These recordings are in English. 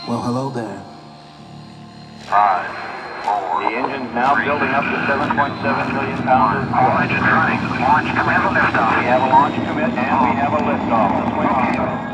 Well, hello there. 5, 4. The engine's now building up to 7.7 million pounds. All engines running. Launch commit and liftoff. We have a launch commit and we have a liftoff. Let's swing on.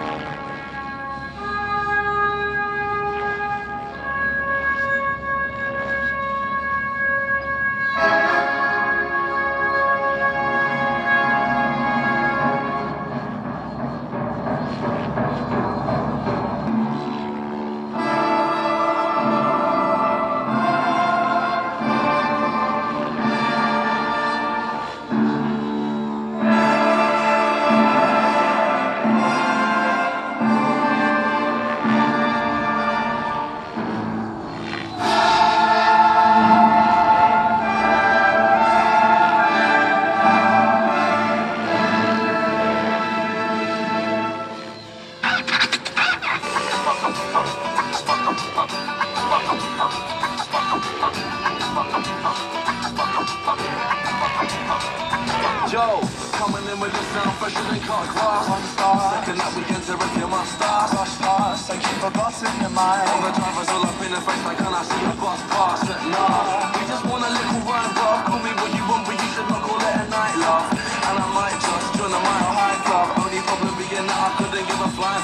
Joe, coming in with the sound fresher than cut glass. One star, second that we enter a kill my stars. Rush past, like you forgotten your mind. All the drivers all up in the face, like can I see a bus pass? But nah, we just want a little ride, bro. Call me what you want, but you should not call it a night love. And I might just join a mile high club. Only problem being that I couldn't give a flying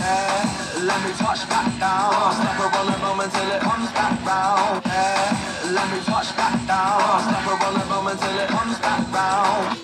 let me touch back down. Slap her on the bum until it comes back round. Let me touch back down. Slap her on the bum until it comes back round.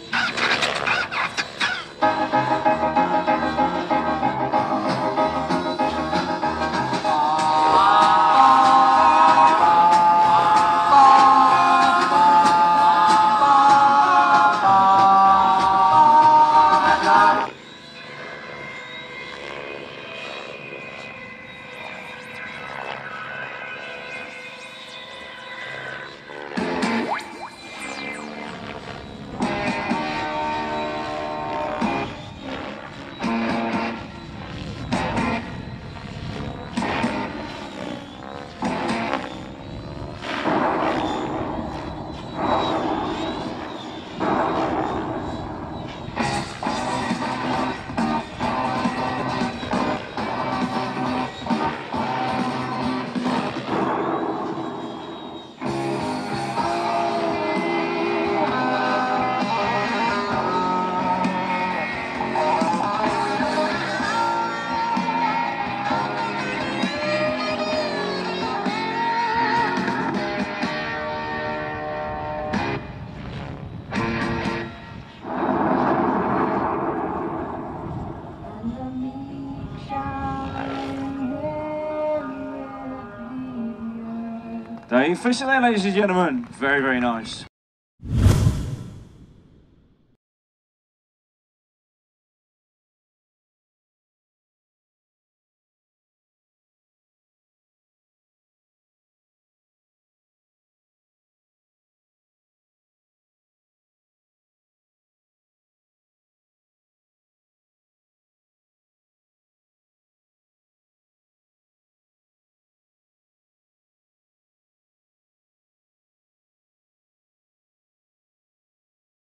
Dave Fisher there, ladies and gentlemen. Very, very nice.